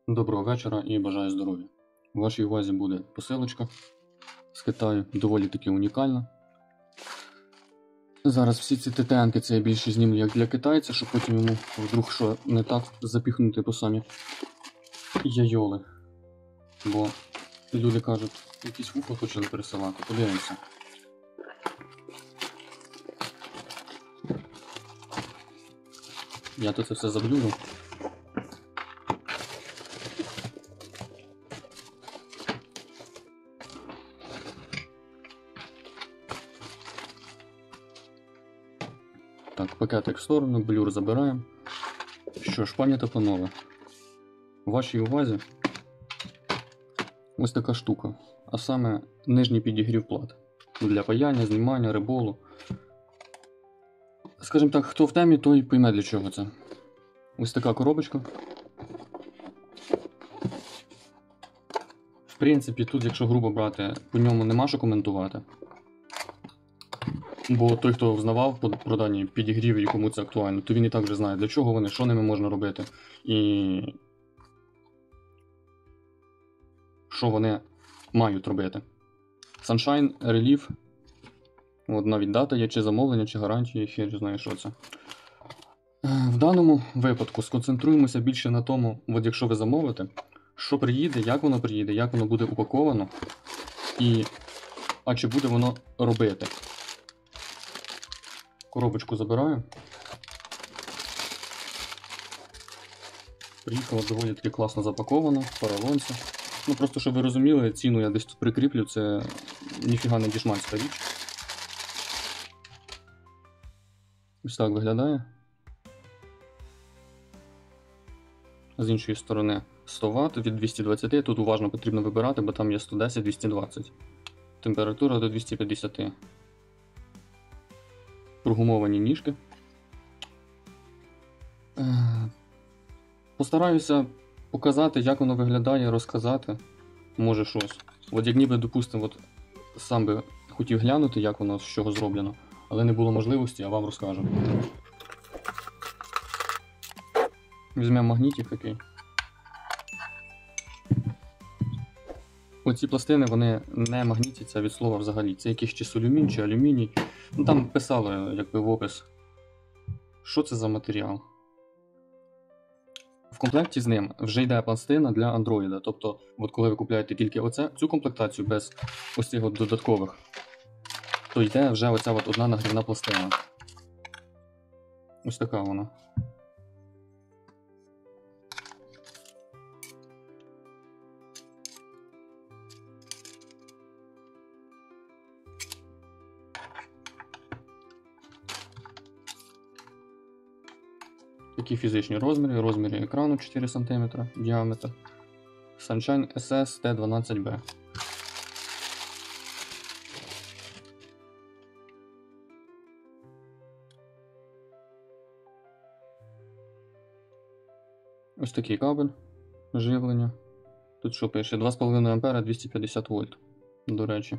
Доброго вечора і бажаю здоров'я. У вашій увазі буде посилочка з Китаю, доволі таки унікальна. Зараз всі ці ТТНки це я більше знімлю як для китайця, щоб потім йому вдруг що не так запіхнути по самі яйоли. Бо люди кажуть, якісь вуха почали пересилати, подивимося. Я тут це все заблюю. Так, пакетик в сторону, блюр забираємо. Що ж, пані та панове, у вашій увазі ось така штука, а саме нижній підігрів плат для паяння, знімання, риболу. Скажімо так, хто в темі, той пойме для чого це. Ось така коробочка. В принципі, тут, якщо грубо брати, по ньому нема що коментувати. Бо той, хто взнавав про дані підігрів і кому це актуально, то він і так вже знає, для чого вони, що ними можна робити і що вони мають робити. Sunshine Relief. От навіть дата є, чи замовлення, чи гарантія, хер знає, що це. В даному випадку сконцентруємося більше на тому, от якщо ви замовите, що приїде, як воно буде упаковано, а чи буде воно робити. Коробочку забираю. Приїхала доволі таки класно запаковано, в поролонці. Ну просто, щоб ви розуміли, ціну я десь тут прикріплю, це ніфіга не дішманська річ. Ось так виглядає. З іншої сторони 100 Вт від 220, тут уважно потрібно вибирати, бо там є 110-220. Температура до 250. Прогумовані ніжки. Постараюся показати, як воно виглядає, розказати. Може щось. От як ніби, допустимо, сам би хотів глянути, як воно, з чого зроблено, але не було можливості, а вам розкажу. Візьмемо магнітик такий. Оці пластини, вони не магнітяться від слова взагалі. Це якийсь чи солюмін, чи алюміній. Ну там писали, якби в опис, що це за матеріал. В комплекті з ним вже йде пластина для Android. Тобто, от коли ви купуєте тільки цю комплектацію без ось цих додаткових, то йде вже оця одна нагрівна пластина. Ось така вона. Такі фізичні розміри екрану 4 см діаметр. Sunshine SS T12B. Ось такий кабель живлення. Тут що пише? 2,5 А 250 вольт, до речі.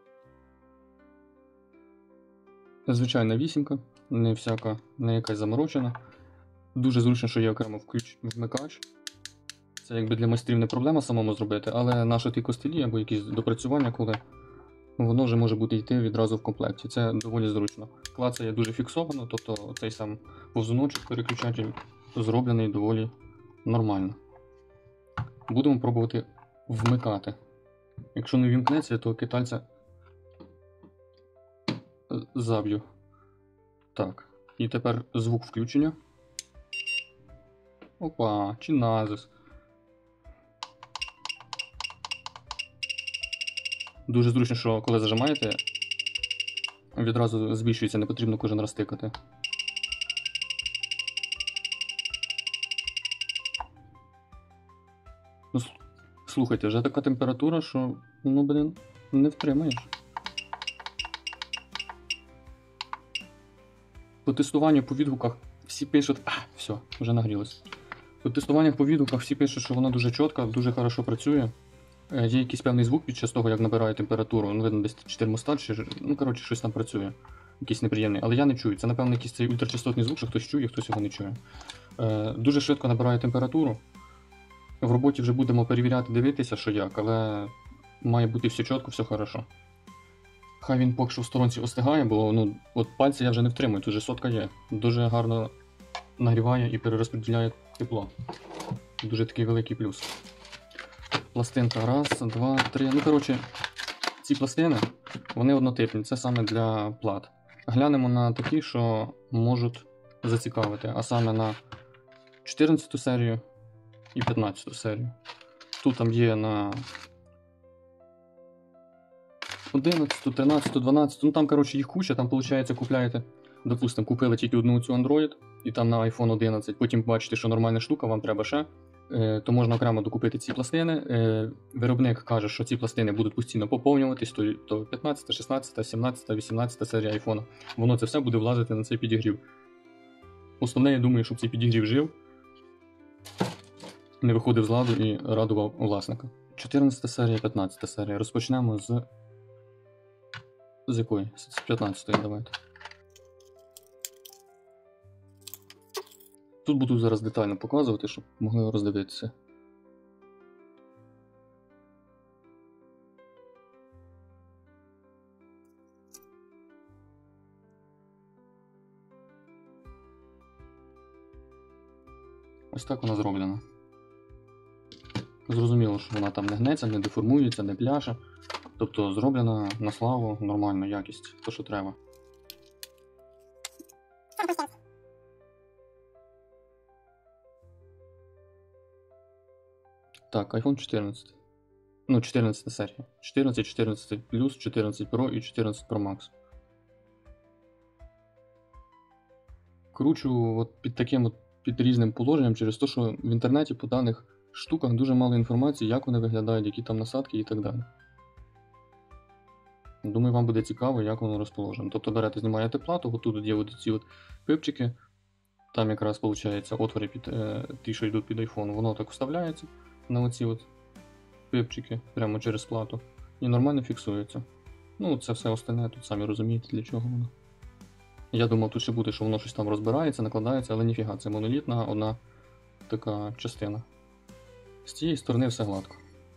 Звичайна вісімка, не якась заморочена. Дуже зручно, що є окремо вмикач. Це якби для майстрів не проблема самому зробити, але наші ті костелі або якісь допрацювання, коли воно вже може бути йти відразу в комплекті. Це доволі зручно. Клацає дуже фіксовано, тобто цей сам повзуночок переключатель зроблений доволі нормально. Будемо пробувати вмикати. Якщо не вімкнеться, то китайця заб'ю. Так, і тепер звук включення. Опа, чи назис. Дуже зручно, що коли зажимаєте, відразу збільшується, не потрібно кожен раз тикати. Ну, слухайте, вже така температура, що, ну, блін, не втримаєш. По тестуванню по відгуках всі пишуть, все, вже нагрілось. По тестуваннях по відгуках всі пишуть, що вона дуже чітка, дуже хорошо працює. Є якийсь певний звук під час того, як набирає температуру. Ну, видно, десь термостат, чи, ну, коротше, щось там працює. Якийсь неприємний. Але я не чую. Це, напевно, якийсь цей ультрачастотний звук, що хтось чує, хтось його не чує. Дуже швидко набирає температуру. В роботі вже будемо перевіряти, дивитися, що як, але має бути все чітко, все хорошо. Хай він поки що в сторонці остигає, бо ну, от пальці я вже не втримую, тут вже сотка є. Дуже гарно нагріває і перерозподіляє тепло. Дуже такий великий плюс. Пластинка. Раз, два, три. Ну, коротше, ці пластини, вони однотипні, це саме для плат. Глянемо на такі, що можуть зацікавити, а саме на 14 серію і 15 серію. Тут там є на 11, 13, 12, ну там, коротше, їх куча, там, виходить, купляєте, допустимо, купили тільки одну цю Android, і там на iPhone 11, потім бачите, що нормальна штука, вам треба ще, то можна окремо докупити ці пластини. Виробник каже, що ці пластини будуть постійно поповнюватись, то 15, 16, 17, 18 серія iPhone. Воно це все буде влазити на цей підігрів. Основне, я думаю, щоб цей підігрів жив, не виходив з ладу і радував власника. 14 серія, 15 серія. Розпочнемо з якої? З 15-ї давайте. Тут буду зараз детально показувати, щоб могли роздивитися. Ось так вона зроблена. Зрозуміло, що вона там не гнеться, не деформується, не пляше. Тобто зроблена на славу, нормальна якість, то що треба. Так, iPhone 14. Ну, 14 серія. 14, 14 Plus, 14 Pro і 14 Pro Max. Кручу от під таким от, під різним положенням через те, що в інтернеті по даних штуках дуже мало інформації, як вони виглядають, які там насадки і так далі. Думаю, вам буде цікаво, як воно розположено. Тобто берете, знімаєте плату, отут є ці от пипчики, там якраз виходить отвори під ті, що йдуть під iPhone, воно так вставляється на оці от пипчики прямо через плату і нормально фіксується. Ну, це все остальне, тут самі розумієте, для чого воно. Я думав, тут ще буде, що воно щось там розбирається, накладається, але ніфіга, це монолітна одна така частина. З цієї сторони все гладко.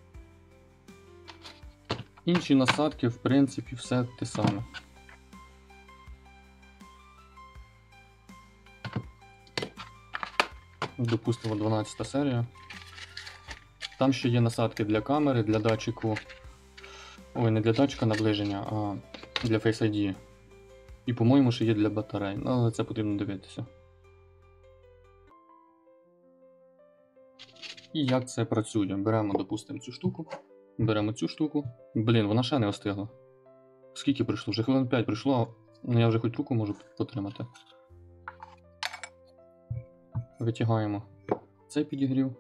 Інші насадки, в принципі, все те саме. Допустимо, 12 серія. Там ще є насадки для камери, для датчику. Ой, не для датчика наближення, а для Face ID. І, по-моєму, ще є для батарей, але це потрібно дивитися. І як це працює? Беремо, допустимо, цю штуку. Беремо цю штуку. Блін, вона ще не остигла. Скільки пройшло? Вже хвилин 5 пройшло, ну я вже хоч руку можу потримати. Витягаємо цей підігрів.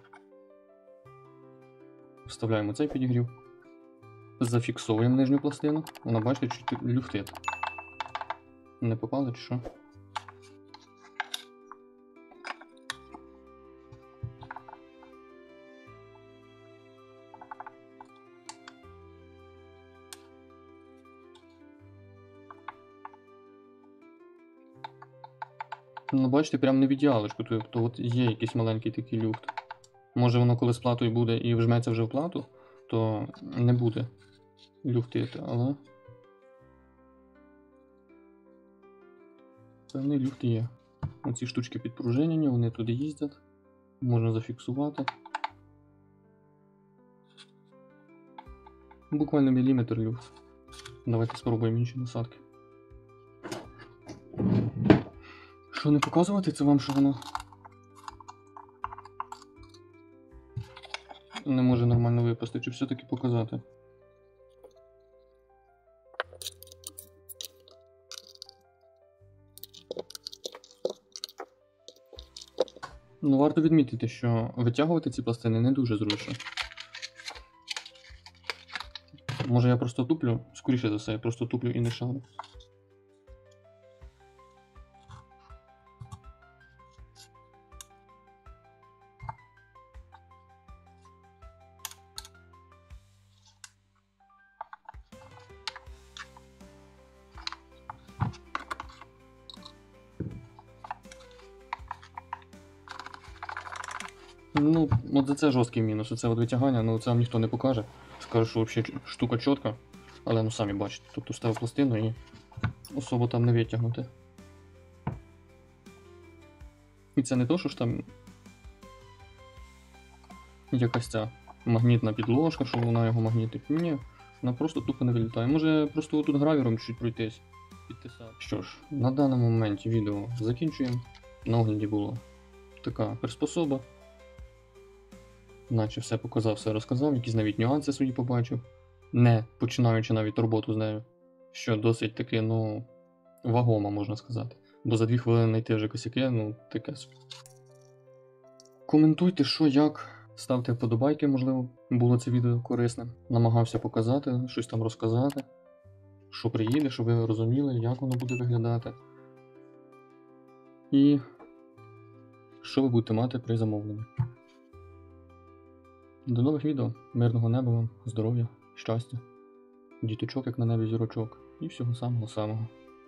Вставляємо цей підігрів. Зафіксовуємо нижню пластину. Вона, бачите, чуть люфтить. Не попало чи що? Ну, бачите, прям не в ідеалочку, тобто от є якийсь маленький такий люфт. Може воно коли з платою буде і вжметься вже в плату, то не буде люфтити, але певний люфт є. Оці штучки підпружинені, вони туди їздять, можна зафіксувати. Буквально міліметр люфт. Давайте спробуємо інші насадки. Що не показувати, це вам, що воно не може нормально випасти, чи все-таки показати? Ну, варто відмітити, що витягувати ці пластини не дуже зручно. Може я просто туплю, скоріше за все, я просто туплю і не шарю. Ну, от за це жорсткий мінус. Оце от витягання, ну це вам ніхто не покаже. Скаже, що взагалі штука чітка, але ну самі бачите. Тобто ставив пластину і особо там не витягнути. І це не то, що ж там якась ця магнітна підложка, що вона його магнітить. Ні, вона просто тупо не вилітає. Може просто отут гравіром чуть пройтись, підтисати. Що ж, на даному моменті відео закінчуємо. На огляді була така приспособа. Наче все показав, все розказав, якісь навіть нюанси свої побачив, не починаючи навіть роботу з нею, що досить таки, ну, вагомо, можна сказати. Бо за 2 хвилини знайти вже косяки, ну, таке. Коментуйте, що, як, ставте вподобайки, можливо, було це відео корисним. Намагався показати, щось там розказати, що приїде, щоб ви розуміли, як воно буде виглядати. І що ви будете мати при замовленні. До нових відео, мирного неба вам, здоров'я, щастя, діточок, як на небі зірочок, і всього самого-самого.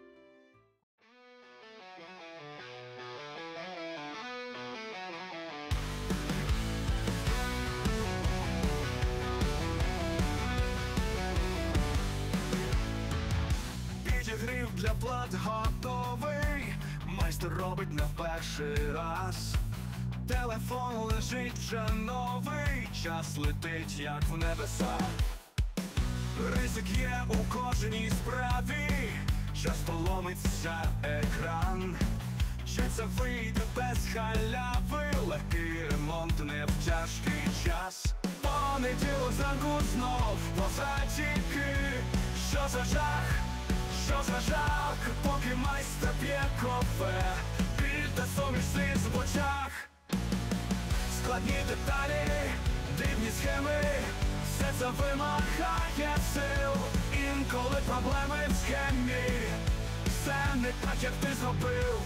Підігрів для плат готовий, майстер робить не в перший раз. Телефон лежить вже новий, час летить, як в небеса. Ризик є у кожній справі, часто ломиться екран. Чи це вийде без халяви, легкий ремонт не в тяжкий час. Понеділок зранку знов позатіки, що за жах, що за жах, поки майстер п'є кофе, біль та суміш сліз в очах. Складні деталі, дивні схеми, все це вимагає сил. Інколи проблеми в схемі, все не так, як ти зробив.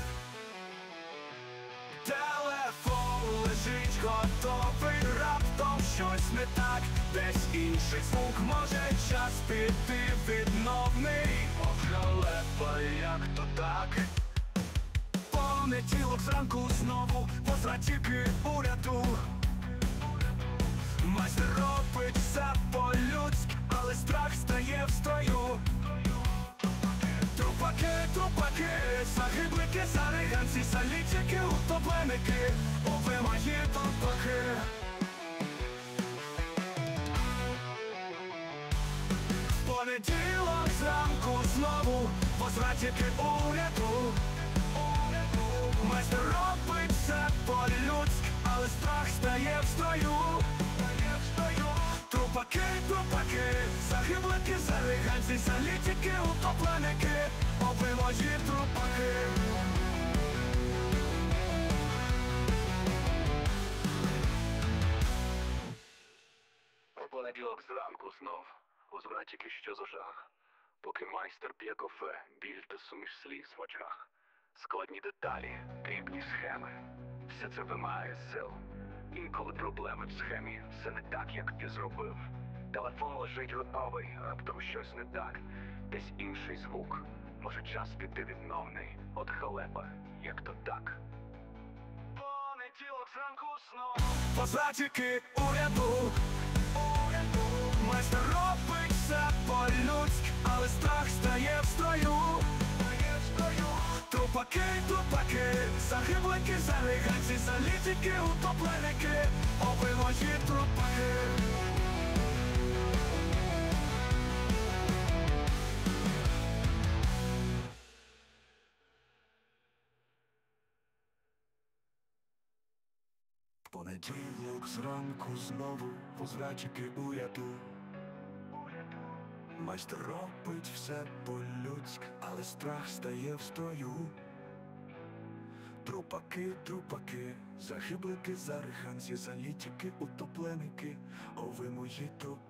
Телефон лежить готовий, раптом щось не так, десь інший звук, може час піти відновний. Ох, халепа, як то так. Понеділок зранку знову позратіки уряду. Майстер робить все по-людськи, але страх стає в строю. Трупаки, трупаки, загиблики, зариганці, салітики, утопленики, о ви мої трупаки. Понеділок зранку знову позратіки уряду. Майстер робить все по-людськи, але страх стає в строю. Трупаки, трупаки, загиблики, зариганці, салітики, утопленики, о ви мої трупаки. Понеділок зранку знов, возвратики, що за жах. Поки майстер п'є кофе, біль та суміш сліз в очах. Складні деталі, дрібні схеми, все це вимагає сил. Інколи проблеми в схемі, все не так, як ти зробив. Телефон лежить готовий, раптом щось не так, десь інший звук, може час піти відновний. От халепа, як то так. Понеділок зранку знов позатіки уряду. Майстер робить все по-людськи, але страх стає в строю. Трупаки, трупаки, загиблики, зариганці, салітики, утопленики, о ви мої трупаки. Понеділок зранку знову позрачики уряду. Майстер робить все по-людськи, але страх стає в строю. Трупаки, трупаки, загиблики, зариганці, залітики, утопленики, о ви мої трупаки.